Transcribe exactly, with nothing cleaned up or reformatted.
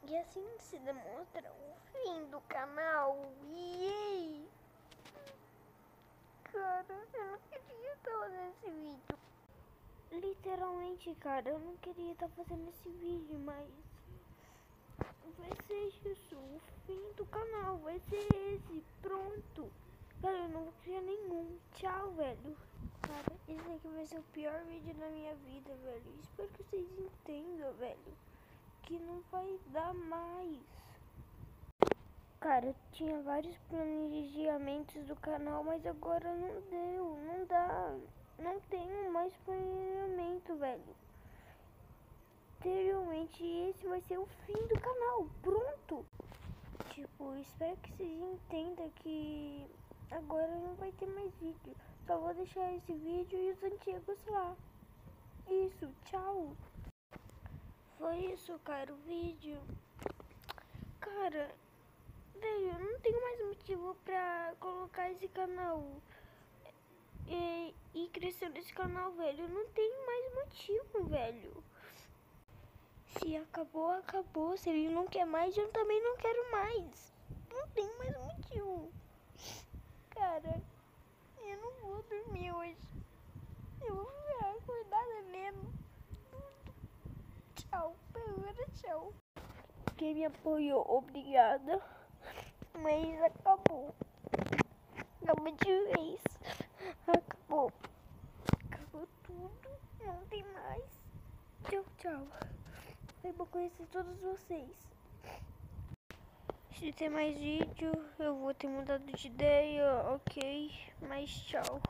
E assim se demonstra o fim do canal. Yay! Cara, eu não queria estar fazendo esse vídeo. Literalmente, cara, eu não queria estar fazendo esse vídeo, mas vai ser isso, o fim do canal, vai ser esse, pronto. Cara, eu não vou criar nenhum. Tchau, velho. Cara, esse aqui vai ser o pior vídeo da minha vida, velho. Espero que vocês entendam, velho, que não vai dar mais. Cara, tinha vários planejamentos do canal, mas agora não deu, não dá. Não tenho mais planejamento, velho. Anteriormente, esse vai ser o fim do canal, pronto. Tipo, espero que vocês entendam que agora não vai ter mais vídeo. Só vou deixar esse vídeo e os antigos lá. Isso, tchau. Foi isso, cara, o vídeo. Cara, velho, eu não tenho mais motivo pra colocar esse canal e, e crescer nesse canal, velho. Eu não tenho mais motivo, velho. Se acabou, acabou. Se ele não quer mais, eu também não quero mais. Não tenho mais motivo. Cara, eu não vou dormir hoje. Eu vou ficar acordada mesmo. Tchau, agora tchau. Quem me apoiou, obrigada. Mas acabou. Acabou de vez. Acabou. Acabou tudo. Não tem mais. Tchau, tchau. Foi bom conhecer todos vocês. Se ter mais vídeo, eu vou ter mudado de ideia, ok? Mas tchau.